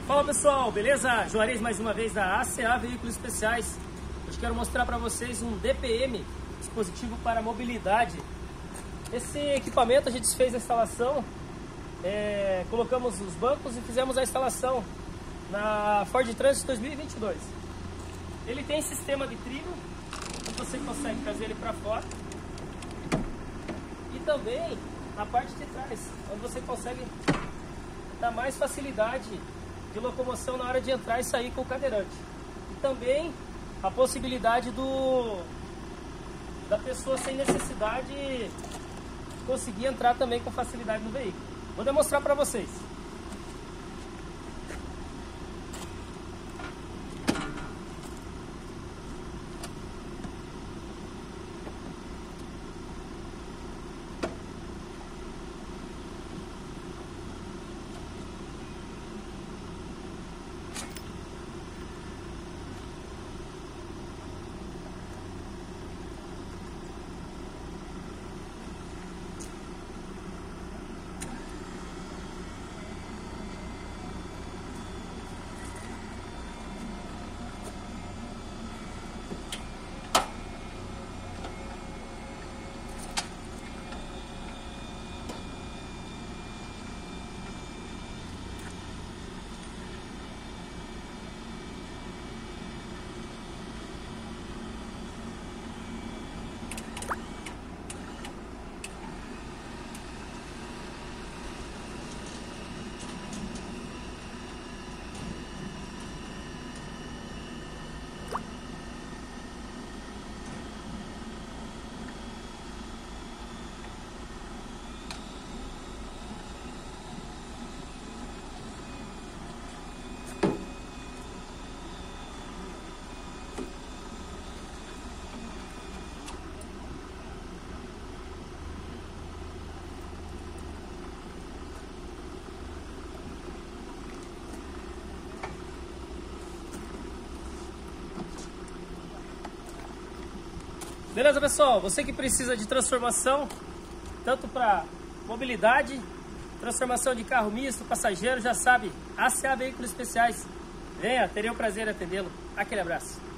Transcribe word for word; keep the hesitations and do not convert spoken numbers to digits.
Fala pessoal, beleza? Juarez mais uma vez da A C A Veículos Especiais. Hoje quero mostrar para vocês um D P M, dispositivo para mobilidade. Esse equipamento a gente fez a instalação, é, colocamos os bancos e fizemos a instalação na Ford Transit dois mil e vinte e dois. Ele tem sistema de trilho, então você consegue trazer ele para fora. E também na parte de trás, onde você consegue dar mais facilidade de locomoção na hora de entrar e sair com o cadeirante. E também a possibilidade do da pessoa sem necessidade conseguir entrar também com facilidade no veículo. Vou demonstrar para vocês. Beleza, pessoal? Você que precisa de transformação, tanto para mobilidade, transformação de carro misto, passageiro, já sabe, A C A Veículos Especiais. Venha, terei o prazer em atendê-lo. Aquele abraço.